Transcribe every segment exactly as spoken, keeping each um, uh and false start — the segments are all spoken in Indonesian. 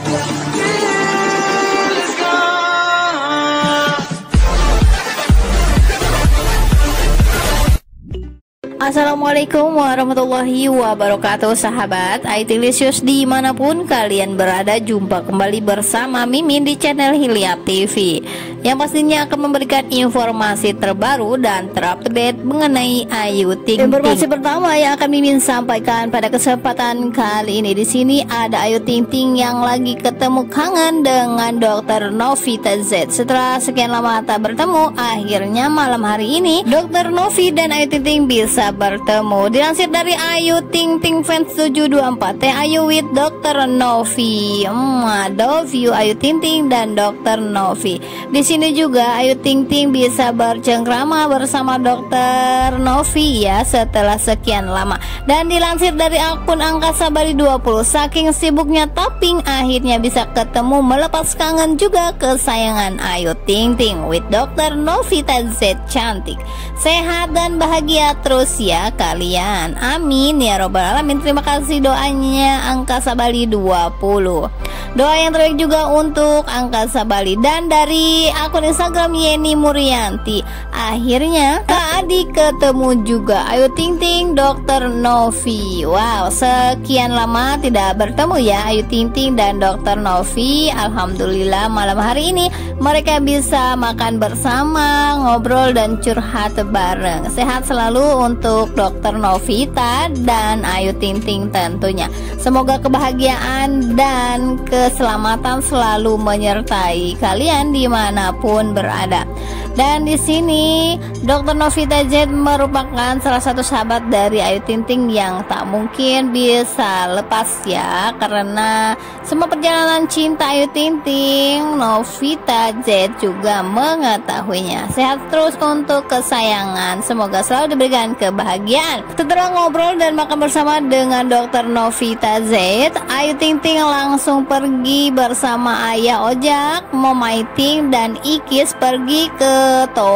Assalamualaikum warahmatullahi wabarakatuh, sahabat Aitilisius dimanapun kalian berada. Jumpa kembali bersama Mimin di channel Hilya T V yang pastinya akan memberikan informasi terbaru dan terupdate mengenai Ayu Ting Ting. Informasi pertama yang akan Mimin sampaikan pada kesempatan kali ini, di sini ada Ayu Ting Ting yang lagi ketemu kangen dengan dokter Novita Z. Setelah sekian lama tak bertemu, akhirnya malam hari ini dokter Novi dan Ayu Ting Ting bisa bertemu. Dilansir dari Ayu Ting Ting Fans tujuh dua empat, Teh Ayu with dokter Novi. Hmm, I love you Ayu Ting Ting dan dokter Novi. Di sini juga Ayu Ting Ting bisa bercengkrama bersama dokter Novi ya setelah sekian lama. Dan dilansir dari akun Angkasa Bali dua puluh, saking sibuknya tapping akhirnya bisa ketemu melepas kangen juga kesayangan Ayu Ting Ting with dokter Novita Z cantik. Sehat dan bahagia terus ya kalian, amin ya robbal alamin. Terima kasih doanya Angkasa Bali dua puluh. Doa yang terbaik juga untuk Angkasa Bali. Dan dari akun Instagram Yeni Murianti, akhirnya Kak Adi ketemu juga Ayu Ting Ting dokter Novi. Wow, sekian lama tidak bertemu ya Ayu Ting Ting dan dokter Novi. Alhamdulillah malam hari ini mereka bisa makan bersama, ngobrol dan curhat bareng. Sehat selalu untuk dokter Novita dan Ayu Ting Ting tentunya. Semoga kebahagiaan dan keselamatan selalu menyertai kalian dimanapun berada. Dan di sini dokter Novita Z merupakan salah satu sahabat dari Ayu Ting Ting yang tak mungkin bisa lepas ya, karena semua perjalanan cinta Ayu Ting Ting, Novita Z juga mengetahuinya. Sehat terus untuk kesayangan, semoga selalu diberikan kebahagiaan. Setelah ngobrol dan makan bersama dengan dokter Novita Z, Ayu Ting Ting langsung pergi bersama Ayah Ojak, Mama Iting dan Ikis pergi ke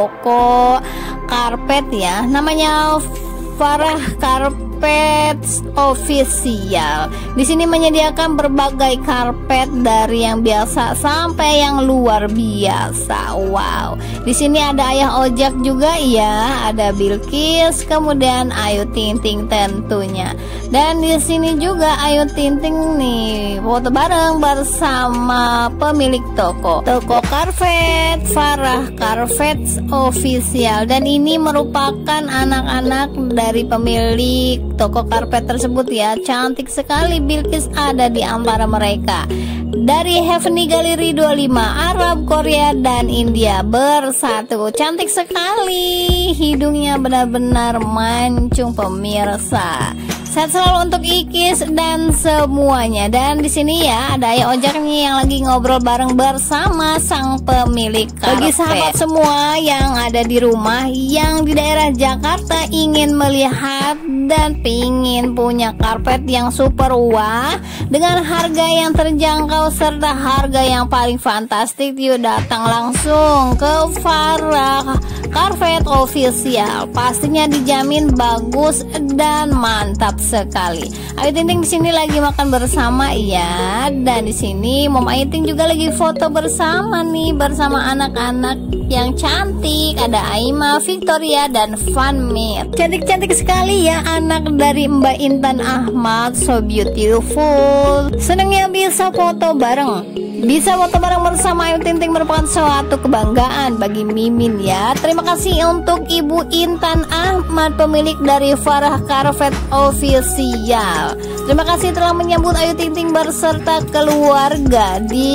toko karpet ya, namanya Farah Karpet Official. Di sini menyediakan berbagai karpet dari yang biasa sampai yang luar biasa. Wow. Di sini ada Ayah Ojak juga ya, ada Bilkis, kemudian Ayu Ting Ting tentunya. Dan di sini juga Ayu Ting Ting nih foto bareng bersama pemilik toko, toko karpet Farah Karpet Official. Dan ini merupakan anak-anak dari pemilik toko karpet tersebut ya. Cantik sekali, Bilkis ada di antara mereka. Dari Heavenly Gallery dua puluh lima, Arab, Korea dan India bersatu. Cantik sekali, hidungnya benar-benar mancung pemirsa. Sehat selalu untuk Ikis dan semuanya. Dan di sini ya ada Ayah Ojak nih yang lagi ngobrol bareng bersama sang pemilik karpet. Bagi sahabat semua yang ada di rumah yang di daerah Jakarta ingin melihat dan pingin punya karpet yang super wah dengan harga yang terjangkau serta harga yang paling fantastik, yuk datang langsung ke Farah Karpet Official. Pastinya dijamin bagus dan mantap sekali. Ayu Ting Ting di sini lagi makan bersama ya, dan di sini Mama Ayu Ting juga lagi foto bersama nih bersama anak-anak yang cantik. Ada Aima, Victoria dan Fanmit. Cantik-cantik sekali ya anak dari Mbak Intan Ahmad, so beautiful. Senangnya bisa foto bareng. Bisa foto bareng bersama Ayu Ting Ting merupakan suatu kebanggaan bagi Mimin ya. Terima kasih untuk Ibu Intan Ahmad, pemilik dari Farah Karpet Official. Terima kasih telah menyambut Ayu Ting Ting berserta keluarga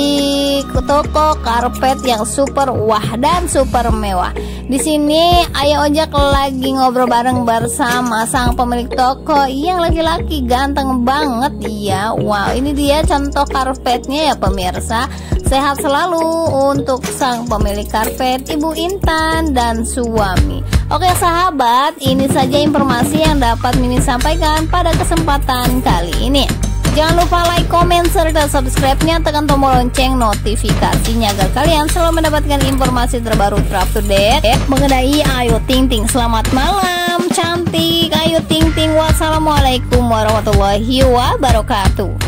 di toko karpet yang super wah dan super mewah. Di sini Ayah Ojak lagi ngobrol bareng bersama sang pemilik toko yang laki-laki ganteng banget ya. Wow, ini dia contoh karpetnya ya pemirsa. Sehat selalu untuk sang pemilik karpet, Ibu Intan dan suami. Oke sahabat, ini saja informasi yang dapat Mimin sampaikan pada kesempatan kali ini. Jangan lupa like, comment, serta subscribe-nya, tekan tombol lonceng notifikasinya agar kalian selalu mendapatkan informasi terbaru terupdate mengenai Ayu Ting Ting. Selamat malam cantik Ayu Ting Ting. Wassalamualaikum warahmatullahi wabarakatuh.